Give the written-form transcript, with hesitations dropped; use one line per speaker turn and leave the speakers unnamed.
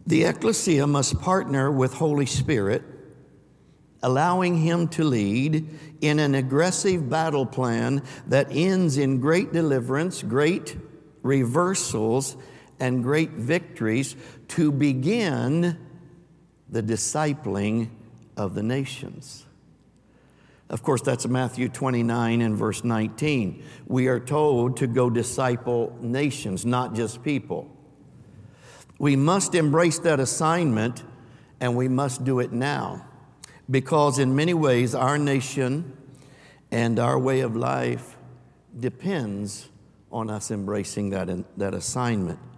The ecclesia must partner with Holy Spirit, allowing Him to lead in an aggressive battle plan that ends in great deliverance, great reversals, and great victories to begin the discipling of the nations. Of course, that's Matthew 29 and verse 19. We are told to go disciple nations, not just people. We must embrace that assignment, and we must do it now, because in many ways our nation and our way of life depends on us embracing that assignment.